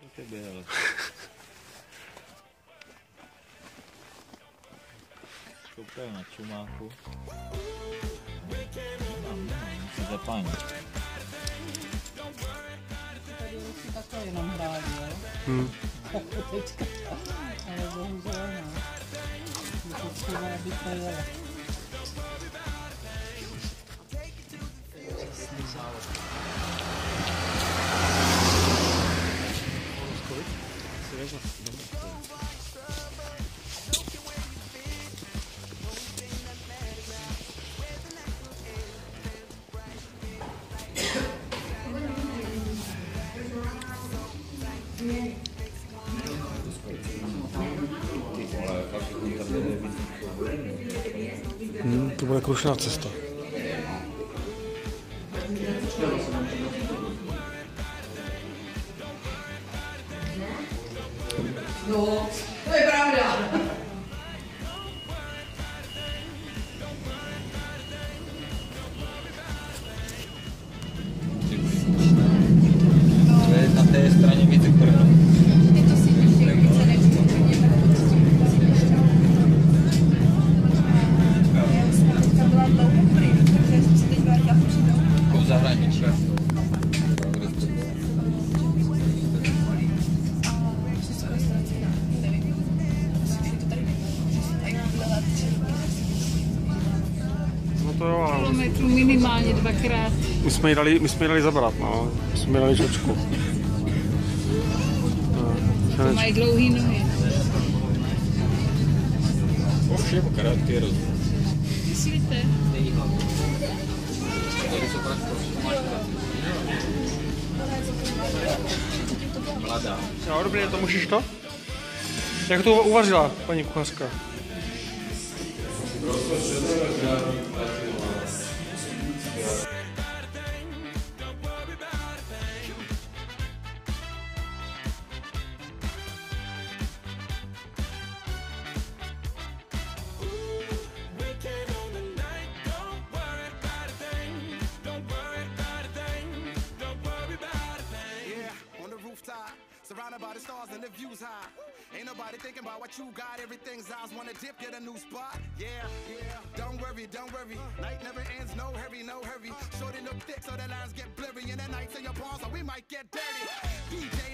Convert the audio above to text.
To tebe, ale... Koukaj na čumáku. Nemám, musí zapánit. Tady musí takhle jenom hrát, jo? Teďka. Ale bohužel ne. Je to třeba, aby to jelo. To bude krušná cesta. No, to je pravda. To je na té straně více, které... Je to si ještě více než úplně. Já jsem teďka byla dlouho pryč, takže jsem si teď vrátila přijdu. Jako v zahraničí. No to jo, ale... Kilometrů minimálně dvakrát. My jsme jí dali zabrat, no. My jsme jí dali čočku. To mají dlouhý nohy. Ovšem, krátké rozdíl. Myslíte? Mladá. Jo, dobrý, to můžeš to? Jak to uvařila paní kuchařka? Surrounded by the stars and the views high. Ain't nobody thinking about what you got. Everything's eyes wanna dip, get a new spot. Yeah, yeah. Don't worry, don't worry. Night never ends, no hurry, no hurry. Shorty look thick so the lines get blurry. And the nights in your palms, so we might get dirty. DJ